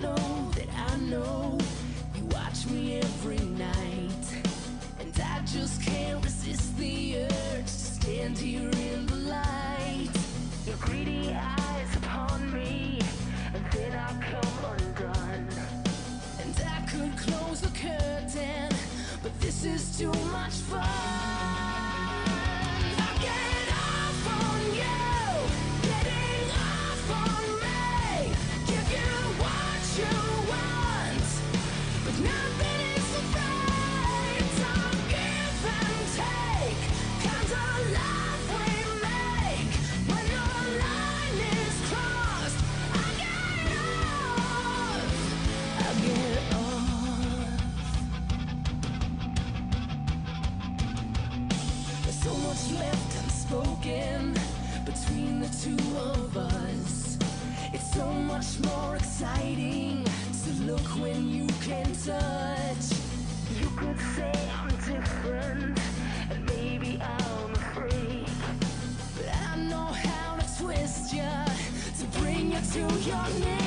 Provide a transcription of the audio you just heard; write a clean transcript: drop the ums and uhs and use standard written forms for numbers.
know you watch me every night, and I just can't resist the urge to stand here in the light. Your greedy eyes upon me, and then I come undone. And I could close the curtain, but this is too much fun. I get off on you, getting off on me. Give you what you want, but nothing is so right. It's a give and take kind of life we make. When the line is crossed, I get off. I get off. There's so much left unspoken between the two of us. It's so much more exciting to look when you can touch. You could say I'm different, and maybe I'm a freak, but I know how to twist you to bring you to your knees.